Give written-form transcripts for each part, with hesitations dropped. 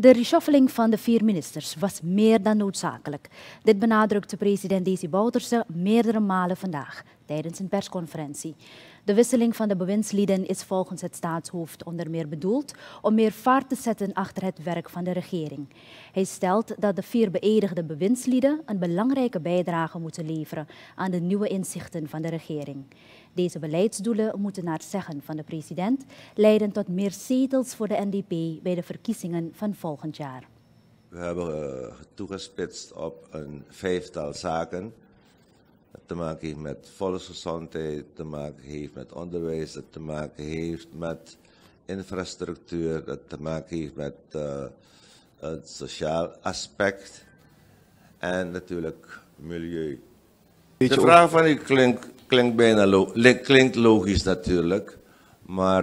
De reshuffling van de 4 ministers was meer dan noodzakelijk. Dit benadrukte president Desi Bouterse meerdere malen vandaag tijdens een persconferentie. De wisseling van de bewindslieden is volgens het staatshoofd onder meer bedoeld om meer vaart te zetten achter het werk van de regering. Hij stelt dat de 4 beëdigde bewindslieden een belangrijke bijdrage moeten leveren aan de nieuwe inzichten van de regering. Deze beleidsdoelen moeten naar zeggen van de president leiden tot meer zetels voor de NDP bij de verkiezingen van volgend jaar. We hebben toegespitst op een 5-tal zaken. Dat te maken heeft met volksgezondheid, te maken heeft met onderwijs, dat te maken heeft met infrastructuur, dat te maken heeft met het sociaal aspect en natuurlijk milieu. De vraag van u klinkt logisch natuurlijk, maar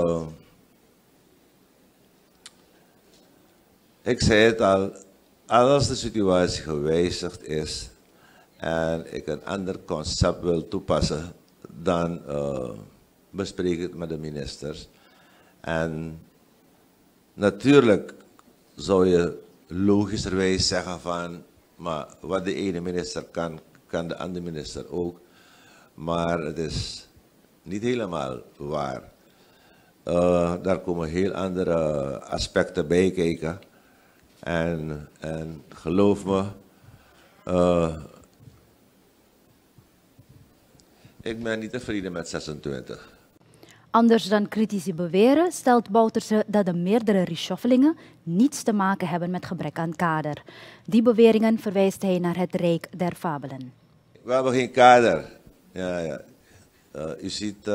ik zei het al, als de situatie gewijzigd is en ik een ander concept wil toepassen, dan bespreek ik het met de ministers. En natuurlijk zou je logischerwijs zeggen van, maar wat de ene minister kan, kan de andere minister ook. Maar het is niet helemaal waar. Daar komen heel andere aspecten bij kijken. En geloof me, ik ben niet tevreden met 26. Anders dan critici beweren, stelt Bouterse dat de meerdere reshufflingen niets te maken hebben met gebrek aan kader. Die beweringen verwijst hij naar het Rijk der Fabelen. We hebben geen kader. Ja. U ziet,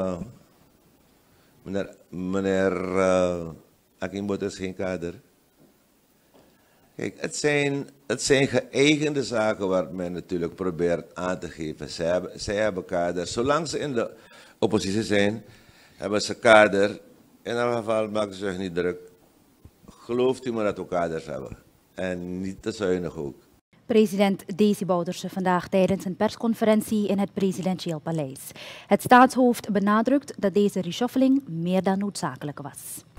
meneer Akinbote is geen kader. Kijk, het zijn geëigende zaken waar men natuurlijk probeert aan te geven. Zij hebben kader. Zolang ze in de oppositie zijn, hebben ze kader. In elk geval maken ze zich niet druk. Gelooft u maar dat we kaders hebben. En niet te zuinig ook. President Desi Bouterse vandaag tijdens een persconferentie in het presidentieel paleis. Het staatshoofd benadrukt dat deze reshuffling meer dan noodzakelijk was.